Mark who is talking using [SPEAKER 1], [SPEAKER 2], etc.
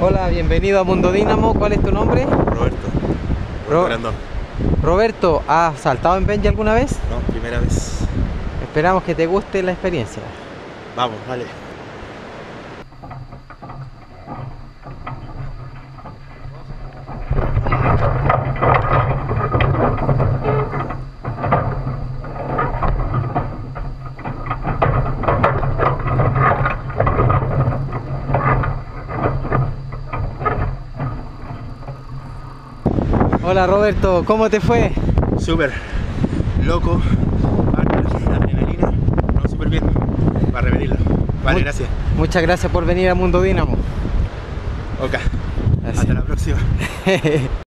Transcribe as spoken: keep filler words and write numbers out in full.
[SPEAKER 1] Hola, bienvenido a Mundo Dínamo. ¿Cuál es tu nombre?
[SPEAKER 2] Roberto.
[SPEAKER 1] Ro-
[SPEAKER 2] Roberto
[SPEAKER 1] Roberto, ¿has saltado en Benji alguna vez?
[SPEAKER 2] No, primera vez.
[SPEAKER 1] Esperamos que te guste la experiencia.
[SPEAKER 2] Vamos, vale.
[SPEAKER 1] Hola Roberto, ¿cómo te fue?
[SPEAKER 2] Súper loco. Adrenalina. No, súper bien. Para repetirlo. Vale,
[SPEAKER 1] Mu-
[SPEAKER 2] gracias.
[SPEAKER 1] Muchas gracias por venir a Mundo Dínamo.
[SPEAKER 2] Ok.
[SPEAKER 1] Gracias.
[SPEAKER 2] Hasta la próxima.